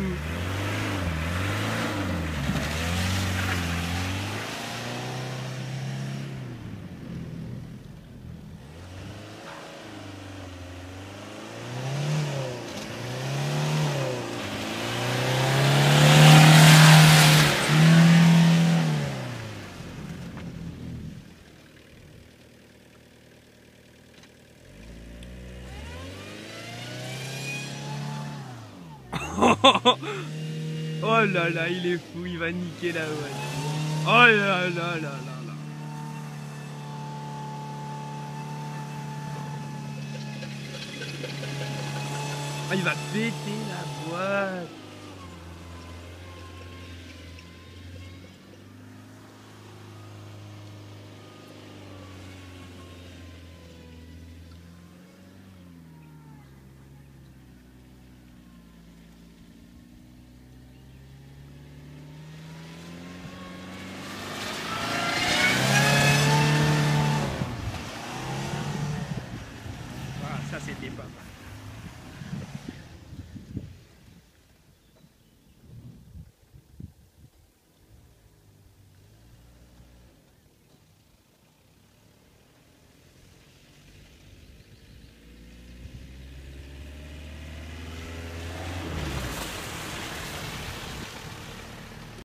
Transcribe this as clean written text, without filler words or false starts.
Oh là là, il est fou, il va niquer la voiture. Oh là là là là là. Ah, il va péter.